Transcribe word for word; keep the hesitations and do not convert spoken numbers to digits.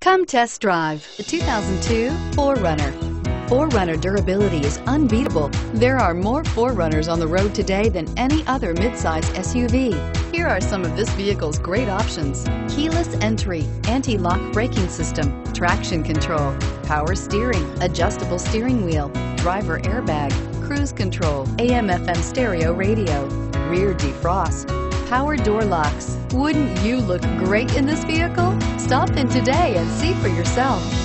Come test drive the two thousand two four runner. four runner durability is unbeatable. There are more four runners on the road today than any other midsize S U V. Here are some of this vehicle's great options: keyless entry, anti-lock braking system, traction control, power steering, adjustable steering wheel, driver airbag, cruise control, A M F M stereo radio, rear defrost, power door locks. Wouldn't you look great in this vehicle? Stop in today and see for yourself.